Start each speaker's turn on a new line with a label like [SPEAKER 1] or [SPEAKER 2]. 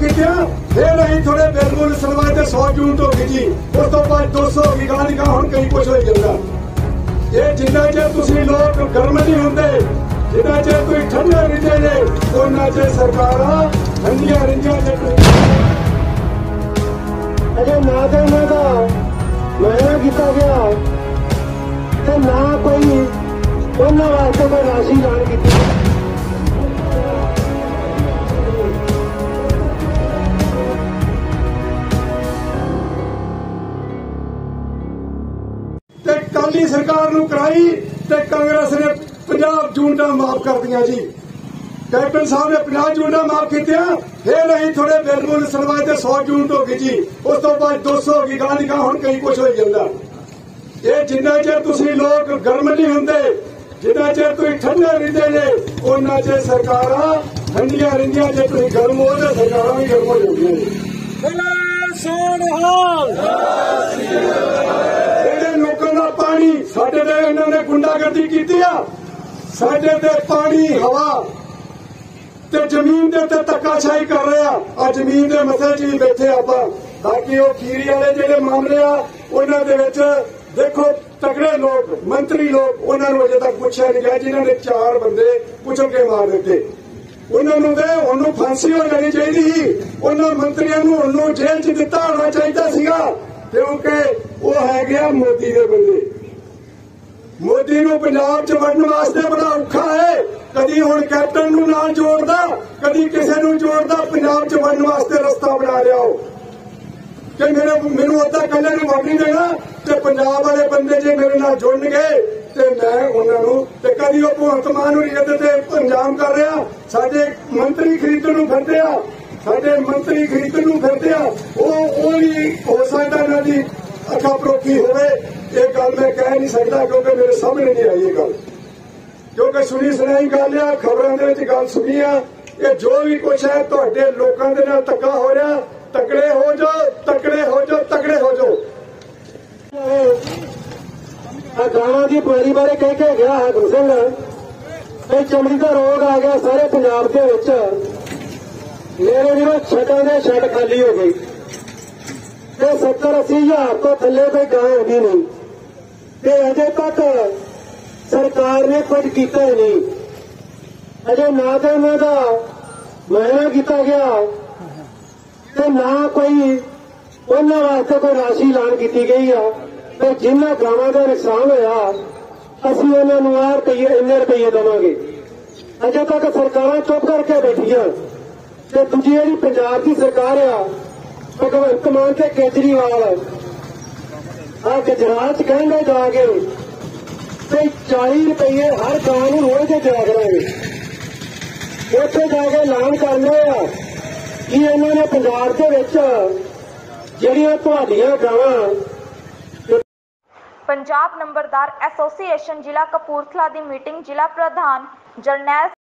[SPEAKER 1] कितिया फिर अं थोड़े बिलकुल सुनवाए 100 जून तो होगी जी, उस तो बाद 200 होगी, गाह हम कई कुछ हो जाता। ये जिन्ना चेर तुसीं लोग गर्म नहीं होंगे, जिन्ना चेर तुसीं ठंडे रिझे ने, उन्ना चेर सरकारां ठंडियां रिझां ने
[SPEAKER 2] अजे ना तो इन्हां दा मुआयना किया गया ते ना कोई उन्हां वास्ते कोई राशि ऐलान की।
[SPEAKER 1] अकाली सरकार नूं कराई ते कांग्रेस ने 50 यूनिटां माफ कर दियां जी। कैप्टन साहब ने 50 यूनिटां माफ कीतियां, फिर अं थोड़े बिलकुल सुनवाए 100 यूनिट होगी जी, उस तो बाद 200 होगी, गाह हम कई कुछ हो जाता। ये जिन्ना चेर तुसीं लोग गर्म नहीं होंगे, जिन्ना चेर तुसीं ठंडे रिझे ने, उन्ना चेर सरकारां ठंडियां रिझां जे तुसीं गर्म हो तो सरकारां भी गर्म हो जांदियां ने। पानी साडे ते इन्होंने गुंडागर्दी की, साडे ते पानी हवा ते जमीन दे ते धक्काशाही कर रहे हैं। आ जमीन दे मसले च भी बैठे आपां, बाकी वो खीरी वाले जिहड़े मामले आ उन्हां दे विच देखो तगड़े लोग मंत्री लोग उन्होंने अजे तक पूछा नहीं गया, जिन्होंने 4 बंदे कुचल के मार दिते, उन्होंने फांसी हो जानी चाहिए, उन्होंने मंत्रियों को जेल च दिता होना चाहिए सीगा, क्योंकि वो है गया मोदी के बंदे। मोदी नूं पंजाब च वड़न वास्ते बड़ा औखा है, कदी हुण कैप्टन नूं नाल जोड़दा, कदी किसी नूं जोड़दा, पंजाब च वड़न वास्ते रस्ता बना लिया हो कि मैनूं अद्धा कल्ले नूं वड़ नहीं देना, ते पंजाब वाले बंदे जे मेरे नाल जुड़नगे ते मैं उन्हां नूं ते कदी ओह भगवंत मान हुरीं ते अंजाम कर रहा, साडे मंत्री खरीदण नूं फिरदे आ, साडे मंत्री खरीदण नूं फिरदे आ, ओह भी हो सकदा इन्हां दी अखा परोखी होवे। ये गल मैं कह नहीं सकता क्योंकि मेरे सामने नहीं आई ये गल, क्योंकि सुनी सुनाई गल आ, खबरों के गल सुनी आ। ये जो भी कुछ है तुहाडे लोकां दे नाल धक्का हो रहा, तकड़े हो जाओ, तकड़े हो जाओ, तकड़े हो जाओ।
[SPEAKER 2] गावां की पानी बारे कह के गया हाकम सिंह, कोई चमड़ी का रोग आ गया सारे पंजाब के विच, मेरे जो छटां दे छट खाली हो गई ते 70-80 हज़ार तो थले कोई गां होगी नहीं, ते अजे तक सरकार ने कुछ किया ही नहीं। अजे ना तो इन्हां दा मुआयना किया गया ते ना कोई उन्हां वास्ते कोई राशि ऐलान की गई है, तो जिन्हां गांवां का नुकसान होया असीं उन्हां नूं इन्ने रुपये देवांगे। अजे तक सरकारां चुप करके बैठियां ते दूजी जिहड़ी पंजाब की सरकार आ भगवंत मान ते केजरीवाल आ गुजरात कहेंगे जाके ते 40 रुपये हर गांव नूं रोज के दिया करांगे, उत्थे जाके ऐलान करने आ कि इन्होंने पंजाब के विच जिहड़ियां तुहाडीआं गावां।
[SPEAKER 3] पंजाब नंबरदार एसोसीएशन जिला कपूरथला की मीटिंग जिला प्रधान जरनैल